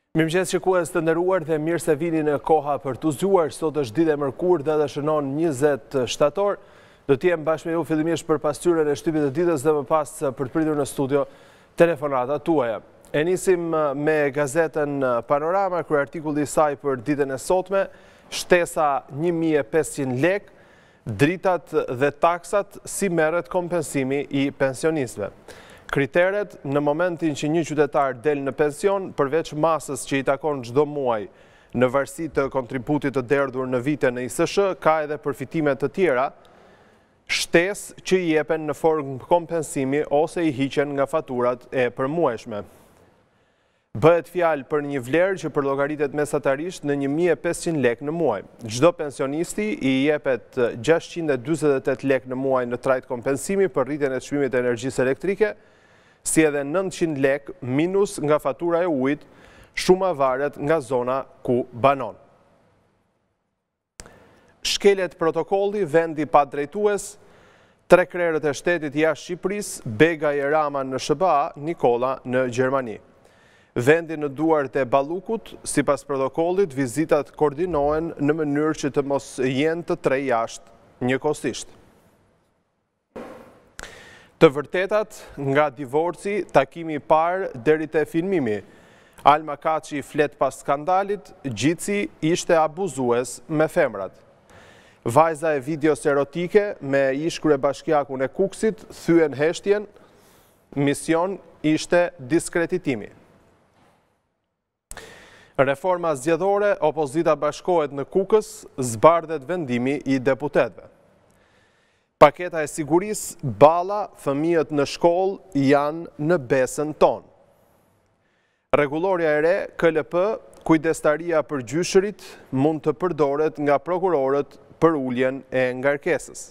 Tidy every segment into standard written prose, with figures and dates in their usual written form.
Mirëmëngjes shikues të nderuar dhe mirë se vini në Koha për të zgjuar. Sot është ditë e mërkurë dhe shënon 20 shtator. Do të jem bashkë me ju fillimisht për pasqyrën e shtypit të ditës dhe më pas për të pritur në studio telefonatat tuaja. E nisim me gazetën Panorama, kryeartikulli i saj për ditën e sotme, shtesa 1500 lek, dritat dhe taksat, si merret kompensimi i pensionistëve. Kriteret në momentin që një qytetar del në pension, përveç masës që i takon çdo muaj në varësi të kontributit të derdhur në vite në ISSH, ka edhe përfitime të tjera, shtesë që i jepen në formë kompensimi ose i hiqen nga faturat e përmuajshme. Bëhet fjalë për një vlerë që përllogaritet mesatarisht në 1500 lek në muaj. Çdo pensionisti i jepet 648 lek në muaj në trajt kompensimi për rritjen e çmimit të energjisë elektrike, si edhe 900 lek minus nga fatura e ujit, shuma varet nga zona ku banon. Shkelet protokolli, vendi pa drejtues, 3 krerët e shtetit jashtë Shqipërisë, Bega e Rama në SBA, Nikola në Gjermani. Vendi në duart e Ballukut, sipas protokollit, vizitat koordinohen në mënyrë që të mos jenë të 3 jashtë njëkohësisht. Të vërtetat nga divorci, takimi i parë deri te filmimi. Alma Kaçi flet pas skandalit, Gjitsi ishte abuzues me femrat. Vajza e videos erotike me ish kryebashkiakun e Kuksit thyen heshtjen, mision ishte diskreditimi. Reforma zgjedhore, opozita bashkohet në Kukës, zbardhet vendimi i deputetëve. Paketa e sigurisë, balla, fëmijët në shkollë janë në besën tonë. Rregulloria e re, KLP, kujdestaria për gjyshërit mund të përdoret nga prokurorët për uljen e ngarkesës.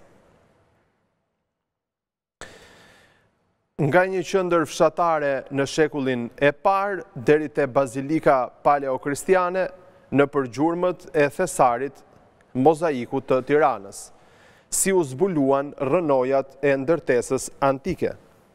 Nga një qendër fshatare në shekullin e parë deri te bazilika paleokristiane në përgjurmët e Thesarit, mozaiku të Tiranës, si u zbuluan rënojat e ndërtesës antike.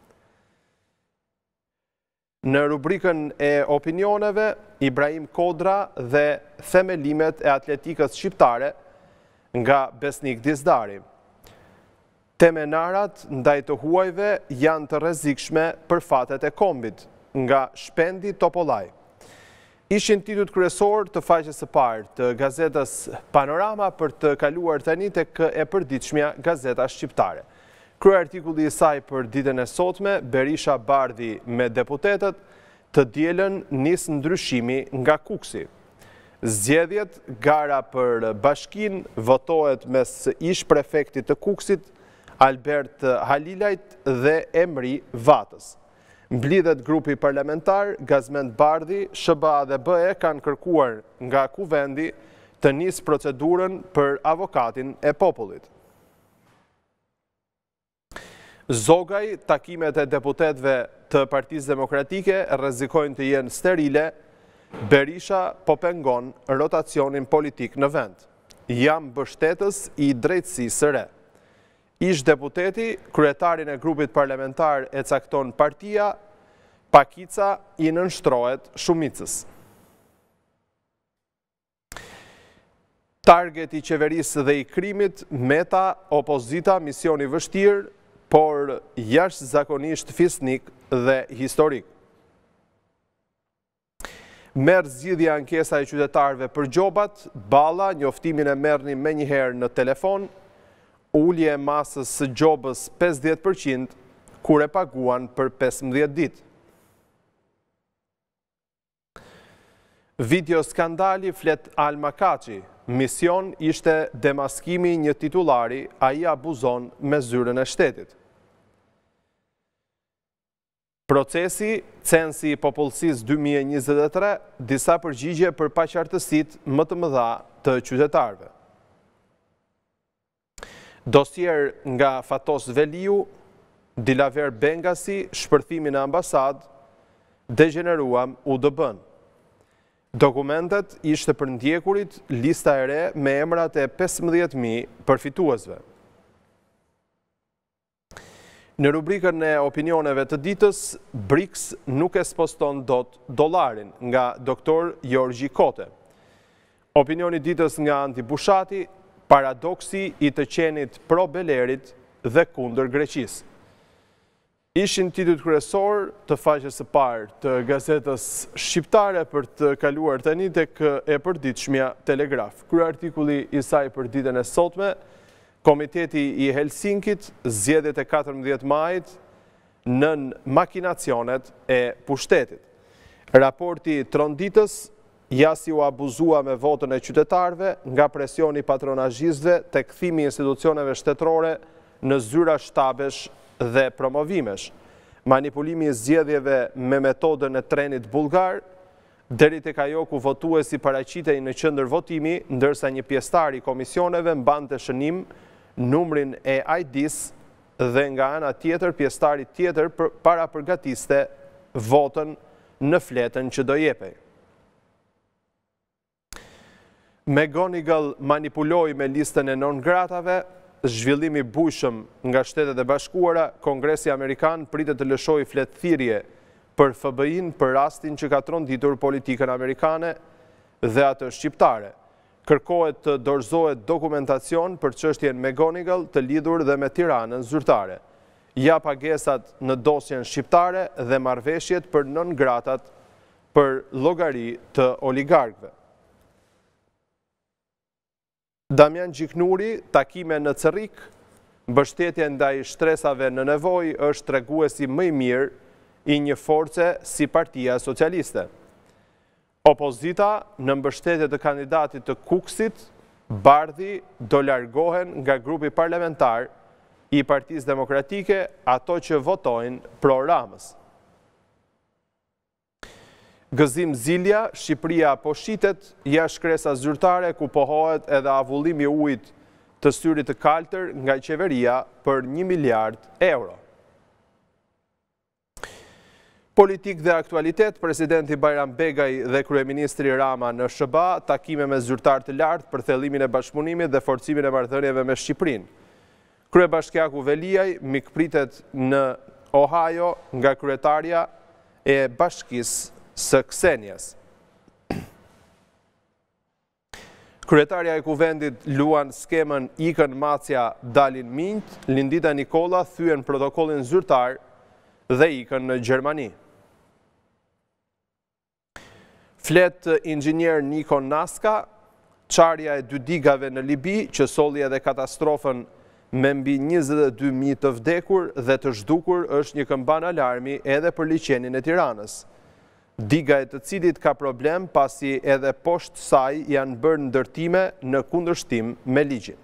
Në rubrikën e opinioneve, Ibrahim Kodra dhe themelimet e atletikës shqiptare nga Besnik Dizdari. Temenarat ndaj të huajve janë të rrezikshme për fatet e kombit, nga Shpendi Topollaj. Ishin titujt kryesor të faqes së parë të gazetës Panorama për të kaluar tani tek e përditshmja gazeta shqiptare. Kryeartikulli i saj për ditën e sotme, Berisha bardhi me deputetët, të dielën nis ndryshimi nga Kuksi. Zgjedhjet, gara për bashkinë, votohet mes ish prefektit të Kuksit, Albert Halilajt dhe Emri Vatës. Mblidhet grupi parlamentar, Gazmend Bardhi, SBA dhe BE kanë kërkuar nga kuvendi të nisë procedurën për avokatin e popullit. Zogaj, takimet e deputetëve të Partisë Demokratike rrezikojnë të jenë sterile, Berisha po pengon rotacionin politik në vend. Jam mbështetës i drejtësisë së re. Ish deputeti, kryetarin e grupit parlamentar e cakton partia, Pakica i nënshtrohet shumicës. Target i qeverisë dhe i krimit, Meta, opozita, misioni vështirë, por jashtëzakonisht fisnik dhe historik. Merr zgjidhja ankesa e qytetarëve për gjobat, Balla, njoftimin e merrni menjëherë në telefon, ulje e masës së gjobës 50%, kur e paguan për 15 ditë. Video skandali flet Alma Kaçi, mision ishte demaskimi një titullari, ai abuzon me zyrën e shtetit. Procesi, censi i popullsisë 2023, disa përgjigje për paqartësitë më të mëdha të qytetarëve. Dosier nga Fatos Veliu, Dilaver Bengasi, shpërthimi në ambasadë, degeneruam UDB-n. Dokumentet ishte për ndjekurit, lista e re me emrat e 15.000 përfituesve. Në rubrikën e opinioneve të ditës, BRICS nuk e sposton dot dollarin nga doktor Jorgji Kote. Opinioni ditës nga Antibushati, paradoksi i të qenit pro Belerit dhe kundër Greqisë. Ishin titujt kryesor të faqes së parë të gazetës shqiptare për të kaluar tani tek e përditshmja Telegraf. Kryeartikulli i saj për ditën e sotme, Komiteti i Helsinkit zgjedhjet e 14 majit nën makinacionet e pushtetit. Raporti tronditës jasi u abuzua me votën e qytetarëve nga presioni patronazhistëve tek kthimi i institucioneve shtetërore në zyra shtabesh dhe promovimesh, manipulimi i zgjedhjeve me metodën e trenit bullgar, deri tek ajo ku votuesi paraqitej në qendër votimi, ndërsa një pjesëtar i komisioneve mbante shënim numrin e ID-s dhe nga ana tjetër pjesëtari tjetër para përgatiste votën në fletën që do jepej. McGonigal manipuloi me listën e non-gratave, zhvillimi bujshëm nga Shtetet e Bashkuara, Kongresi Amerikan pritet të lëshojë fletëthirrje për FBI-n për rastin që ka tronditur politikën amerikane dhe atë shqiptare. Kërkohet të dorëzohet dokumentacion për çështjen McGonigal të lidhur dhe me Tiranën zyrtare. Ja pagesat në dosjen shqiptare dhe marrëveshjet për non-gratat për llogari të oligarkëve. Damian Gjiknuri, takime në Cerrik, mbështetje ndaj shtresave në nevojë është treguesi më i mirë i një force si Partia Socialiste. Opozita në mbështetje të kandidatit të Kuksit, Bardhi, do largohen nga grupi parlamentar i Partisë Demokratike ato që votojnë pro Ramës. Gëzim zilja, Shqipëria po shitet, jashtë kresa zyrtare ku pohohet edhe avullimi i ujit të syrit të kaltër nga qeveria për 1 miliard euro. Politik dhe aktualitet, Presidenti Bajram Begaj dhe Kryeministri Rama në SBA, takime me zyrtar të lartë për thellimin e bashkëpunimit dhe forcimin e marrëdhënieve me Shqipërinë. Kryebashkiaku Veliaj mikpritet në Ohio nga kryetarja e Bashkisë së Ksenjas. Kryetarja e Kuvendit luan skemën ikën Macja dalin minjt, Lindita Nikola thyen protokollin zyrtar dhe ikën në Gjermani. Flet inxhinier Niko Naska, çarja e 2 digave në Libi që solli edhe katastrofën me mbi 22.000 të vdekur dhe të zhdukur është një këmban alarmi edhe për liçenin e Tiranës. Diga e të cilit ka problem pasi edhe poshtë saj janë bërë ndërtime në kundërshtim me ligjin.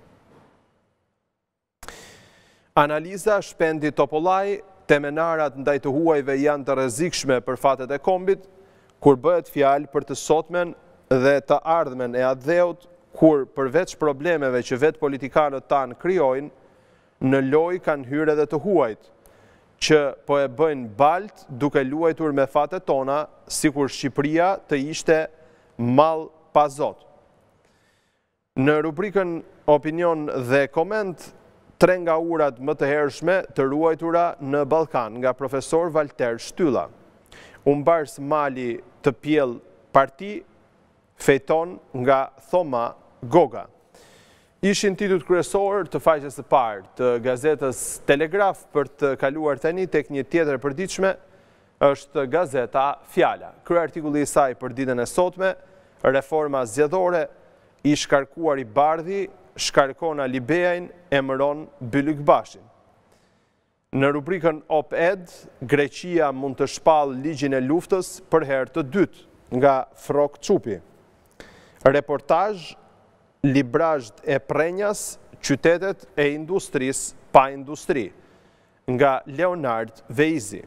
Analiza Shpendi Topollaj, temenarat ndaj të huajve janë të rrezikshme për fatet e kombit, kur bëhet fjalë për të sotmen dhe të ardhmen e atdheut, kur përveç problemeve që vetë politikanët tanë krijojnë, në lojë kanë hyrë edhe të huajt, që po e bëjnë balt duke luajtur me fatet tona, sikur Shqipëria të ishte mall pa zot. Në rubrikën opinion dhe koment, 3 nga urat më të hershme të ruajtura në Ballkan nga profesor Valter Shtylla. Umbars mali të pjell parti, fejton nga Thoma Goga. Ishin titujt kryesor të faqes së parë të gazetës Telegraf për të kaluar tani tek një tjetër e përditshme është gazeta Fjala. Kryeartikulli i saj për ditën e sotme, reforma zgjedhore, i shkarkuar i Bardhi, shkarkon Alibeajin, emëron Bylykbashin. Në rubrikën Op-Ed, Greqia mund të shpallë ligjin e luftës për herë të dytë nga Frok Çupi. Reportazh Librazht e prenjas, qytetet e industrisë pa industri, nga Leonard Veizi.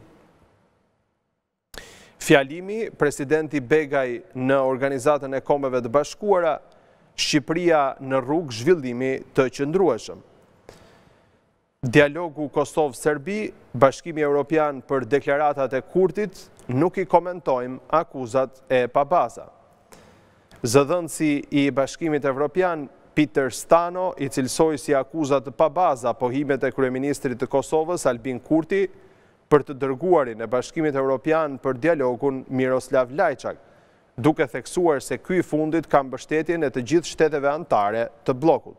Fjalimi, Presidenti Begaj në Organizatën e Kombeve të Bashkuara, Shqipëria në rrugë zhvillimi të qëndrueshëm. Dialogu Kosovë-Serbi, Bashkimi Evropian për deklaratat e Kurtit, nuk i komentojmë akuzat e pabaza. Zëdhënësi i Bashkimit Evropian Peter Stano i cilësoi si akuzat të pabaza pohimet e kryeministrit të Kosovës Albin Kurti për të dërguarin e Bashkimit Evropian për dialogun Miroslav Lajçak, duke theksuar se ky i fundit ka mbështetjen e të gjithë shteteve anëtare të bllokut.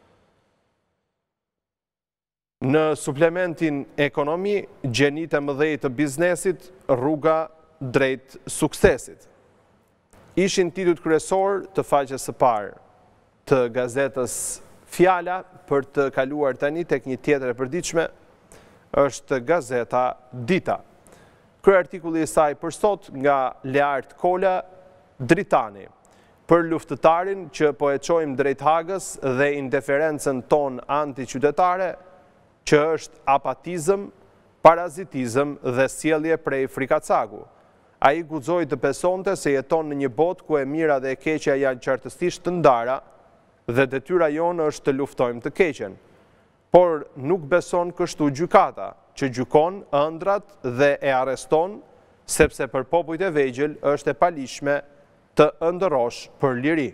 Në suplementin ekonomi, gjenit e mëdhej të biznesit, rruga drejt suksesit. Ishin titujt kryesor të faqes së parë të gazetës Fjala. Për të kaluar tani tek një tjetër e përditshme, është gazeta Dita. Kryeartikulli i saj për sot nga Leart Kola, Dritani, për luftëtarin që po e çojmë drejt Hagës dhe indiferencën ton antiqytetare, që është apatizëm, parazitizëm dhe sjellje prej frikacaku. Ai guxoi të besonte se jeton në një botë ku e mira dhe e keqja janë qartësisht të ndara dhe detyra jonë është të luftojmë të keqen. Por nuk beson kështu gjykata, që gjykon ëndrat dhe e arreston, sepse për popujt e vegjël është e palishme të ëndërrosh për liri.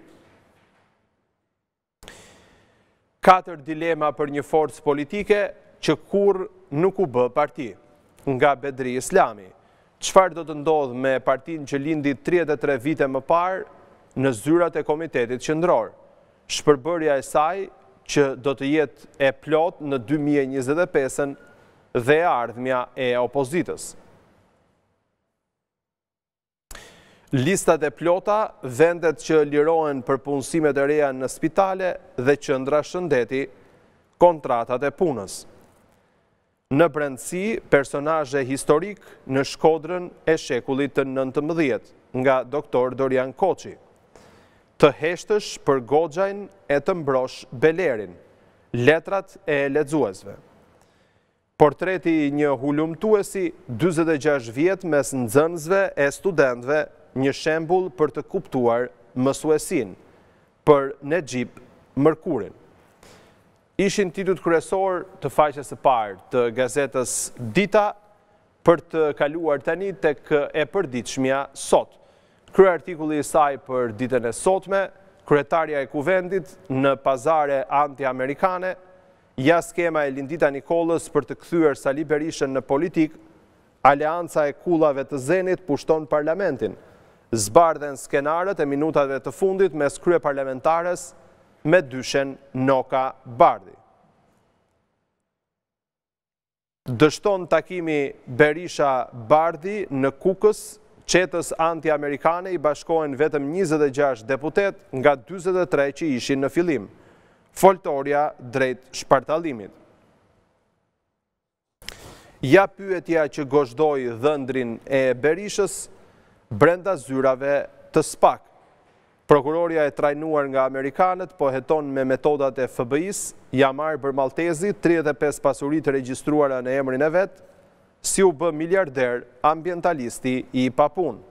4 dilema për një forcë politike që kur nuk u bë parti, nga Bedri Islami. Çfarë do të ndodhë me partinë që lindi 33 vite më parë në zyrat e Komitetit Qendror? Shpërbërja e saj që do të jetë e plot në 2025 dhe ardhmja e opozitës. Listat e plota, vendet që lirohen për punësimet e reja në spitale dhe qendra shëndeti, kontratat e punës. Në brendësi, personazhe historik në Shkodrën e shekullit të 19, nga doktor Dorian Koçi. Të heshtësh për Goxhajn e të mbrosh Belerin, letrat e lexuesve. Portreti i një hulumtuesi 46 vjet mes nxënësve e studentëve, një shembull për të kuptuar mësuesin, për Nexhip Mërkurin. Ishin titujt kryesor të faqes së parë të gazetës Dita. Për të kaluar tani tek e përditshmja sot. Kryeartikulli i saj për ditën e sotme, kryetarja e kuvendit në pazare anti-amerikane, ja skema e Lindita Nikolës për të kthyer Sali Berishën në politik, aleanca e kullave të Zenit pushton parlamentin, zbardhen skenarët e minutave të fundit mes kryeparlamentares me dyshen Noka Bardhi. Dështon takimi Berisha-Bardhi në Kukës, qetës anti-amerikane i bashkohen vetëm 26 deputet nga 43 që ishin në fillim. Foltorja drejt shpartallimit. Ja pyetja që gozhdoi dhëndrin e Berishës brenda zyrave të SPAK. Prokuroria e trajnuar nga amerikanët po heton me metodat e FBI-s, Jamar Bërmaltezi, 35 pasuri të regjistruara në emrin e vet, si u bë miliarder ambientalisti i papun.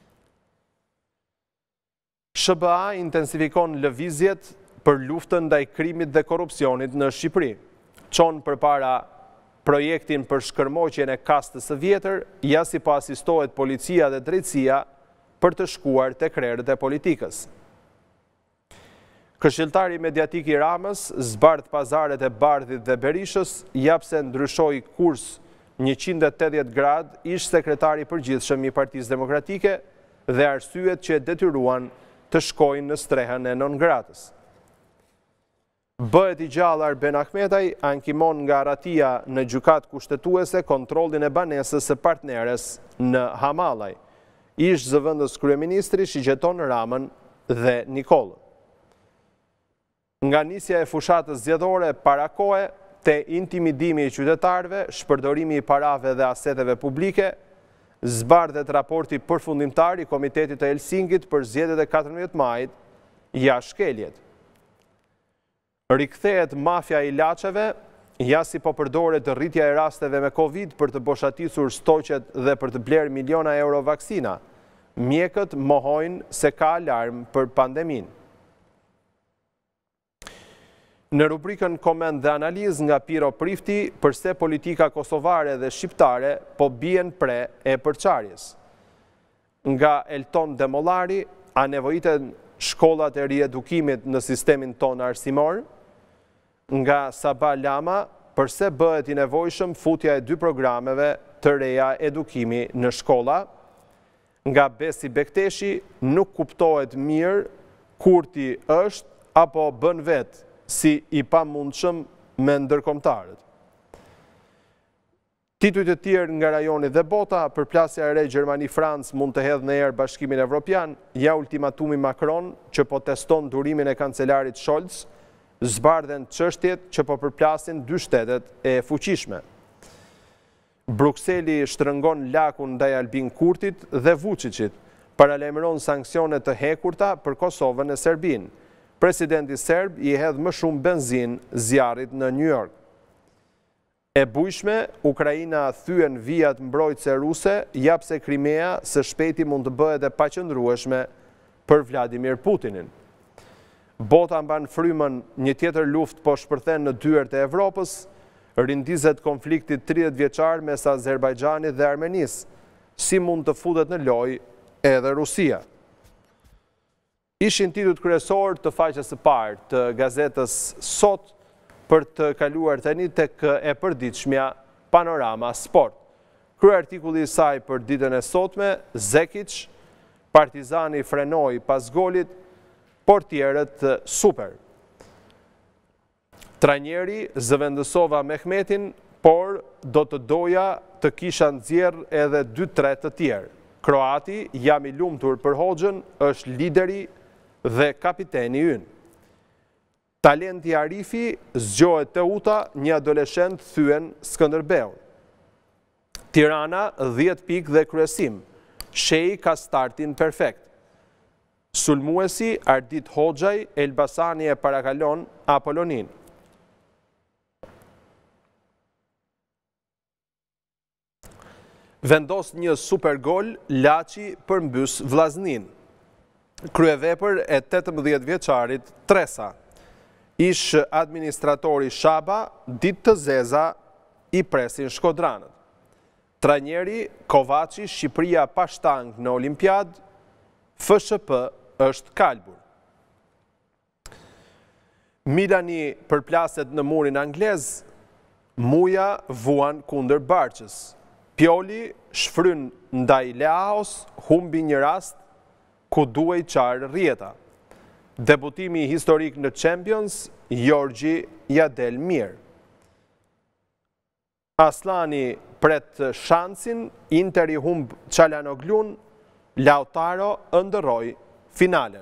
SBA intensifikon lëvizjet për luftën ndaj krimit dhe korrupsionit në Shqipëri. Çon përpara projektin për shkërmoqjen e kastës së vjetër, ja si po asistohet policia dhe drejtësia për të shkuar tek krerët e politikës. Këshilltari mediatik i Ramës zbardh pazaret e Bardhit dhe Berishës, japse ndryshoi kurs 180 grad ish sekretari i përgjithshëm i Partisë Demokratike dhe arsyet që e detyruan të shkojnë në strehën e non-gratës. Bëhet i gjallë Arben Ahmetaj, ankimon nga Ratia në gjykatë kushtetuese kontrollin e banesës së partneres në Hamallaj. Ish zëvendës kryeministri shigjeton Ramën dhe Nikollën. Nga nisja e fushatës zgjedhore para kohe, te intimidimi i qytetarëve, shpërdorimi i parave dhe aseteve publike, zbardhet raporti përfundimtar i Komitetit të Helsinkit për zgjedhjet e 14 majit, ja shkeljet. Rikthehet mafja i ilaçeve, ja si po përdoret rritja e rasteve me Covid për të boshatisur stoqet dhe për të bler miliona euro vaksina. Mjekët mohojnë se ka alarm për pandeminë. Në rubrikën koment dhe analizë nga Piro Prifti, përse politika kosovare dhe shqiptare po bien pre e përçarjes. Nga Elton Demollari, a nevojiten shkollat e riedukimit në sistemin tonë arsimor, nga Saba Lama, përse bëhet i nevojshëm futja e 2 programeve të reja edukimi në shkolla, nga Besi Bekteshi nuk kuptohet mirë kur ti është apo bën vetë si i pamundshëm me ndërkombëtarët. Titujt e tjerë nga rajoni dhe bota, përplasja e re Gjermani-Francë mund të hedhë në erë Bashkimin Evropian, ja ultimatumi Macron që po teston durimin e kancelarit Scholz, zbardhen çështjet që po përplasin 2 shtetet e fuqishme. Brukseli shtrëngon lakun ndaj Albin Kurtit dhe Vučićit, paralajmëron sanksione të hekurta për Kosovën e Serbinë. Presidenti serb i hedh më shumë benzinë zjarrit në New York. E bujshme, Ukraina thyen vijat mbrojtëse ruse, japse Krimea së shpejti mund të bëhet e paqëndrueshme për Vladimir Putinin. Bota mban frymën, një tjetër luftë po shpërthen në dyert e Evropës, rindizet konfliktit 30 vjeçar mes Azerbajxhanit dhe Armenisë, si mund të futet në lojë edhe Rusia. Ishin titujt kryesor të faqes së parë të gazetës Sot, për të kaluar tani tek e përditshmja Panorama Sport. Kryeartikulli i saj për ditën e sotme, Zekić, Partizani frenoi pas golit, portierët super. Trajneri zëvendësova Mehmetin, por do të doja të kisha nxjerr edhe 2-3 të tjerë. Kroati, jam i lumtur për Hoxhën, është lideri dhe kapiteni ynë. Talenti Arifi zgjohet te Uta, një adoleshent thyen Skënderbeun. Tirana 10 pikë dhe kryesim. Shehi ka startin perfekt. Sulmuesi Ardit Hoxhaj, Elbasani e parakalon Apollonin. Vendos një super gol, Laçi përmbys Vllaznin. Kryevepër e 18 vjeçarit Tresa. Ish administratori Shaba, ditë të zeza i presin shkodranët. Trajneri Kovaci, Shqipëria pa shtang në Olimpiad, FSHP është kalbur. Milani përplaset në murin anglez, Muja vuan kundër Barçës. Pioli shfryn ndaj Leaos, humbi një rast ku duhej qarë rjeta. Debutimi historik në Champions, Jorgji ja del mirë. Aslani pret shansin, Interi humb Çalhanoglun, Lautaro ëndërroi finalen.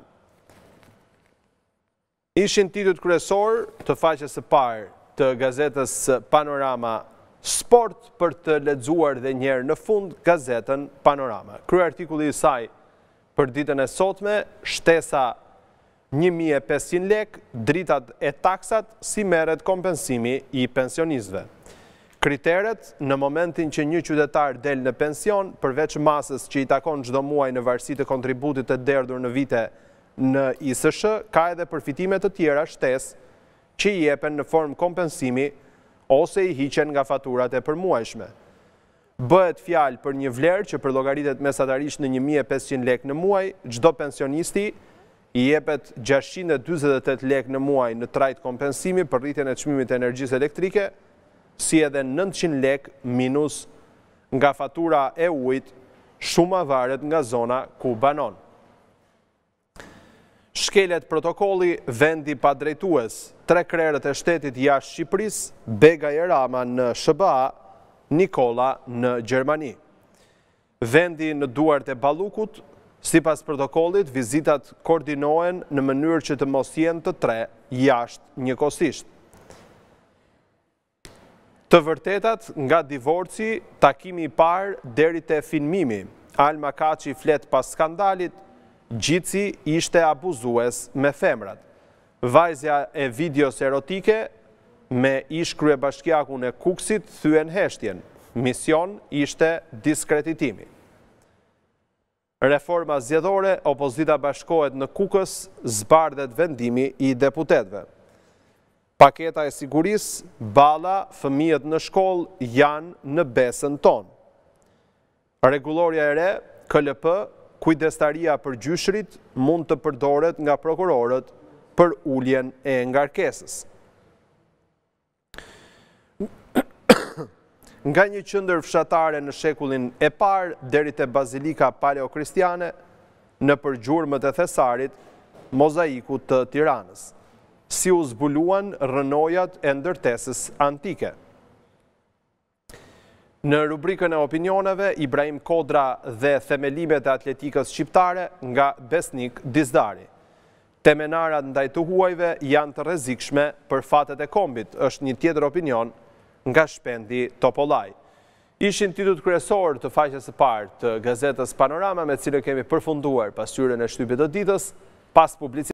Ishin titujt kryesor të faqes së parë të gazetës Panorama Sport, për të lexuar dhe njerë në fund gazetën Panorama. Kryeartikulli i saj për ditën e sotme, shtesa 1.500 lek, dritat e taksat, si merret kompensimi i pensionistëve. Kriteret, në momentin që një qytetar del në pension, përveç masës që i takon çdo muaj në varësi të kontributit të derdhur në vite në ISSH, ka edhe përfitime të tjera shtesë që i jepen në formë kompensimi ose i hiqen nga faturat e përmuajshme. Bëhet fjalë për një vlerë që përllogaritet mesatarisht në 1.500 lek në muaj, çdo pensionisti i jepet 648 lek në muaj në trajt kompensimi për rritjen e çmimit të energjisë elektrike, si edhe 900 lek minus nga fatura e ujit, shuma varet nga zona ku banon. Shkelet protokolli, vendi pa drejtues, 3 krerët e shtetit jashtë Shqipërisë, Begaj e Rama në SBA, Nikola në Gjermani. Vendi në duart e Ballukut, sipas protokollit, vizitat koordinohen në mënyrë që të mos jenë të 3 jashtë njëkohësisht. Të vërtetat nga divorci, takimi i parë deri te filmimi. Alma Kaçi flet pas skandalit, Gjitsi ishte abuzues me femrat. Vajzja e videos erotike me ish kryebashkiakun e Kuksit thyen heshtjen. Mision ishte diskreditimi. Reforma zgjedhore, opozita bashkohet në Kukës, zbardhet vendimi i deputetëve. Paketa e sigurisë, balla, fëmijët në shkollë janë në besën tonë. Rregullorja e re, KLP, kujdestaria për gjyshrit mund të përdoret nga prokurorët për uljen e ngarkesës. Nga një qendër fshatare në shekullin e parë deri te bazilika paleokristiane në përgjurmët e Thesarit, mozaiku të Tiranës, si u zbuluan rrënojat e ndërtesës antike. Në rubrikën e opinioneve, Ibrahim Kodra dhe themelimet e atletikës shqiptare nga Besnik Dizdari. Temenarat ndaj të huajve janë të rrezikshme për fatet e kombit, është një tjetër opinion nga Shpendi Topollaj. Ishin titujt kryesor të faqes së parë të gazetës Panorama, me cilën kemi përfunduar pasqyrën e shtypit të ditës, pas publicitetit.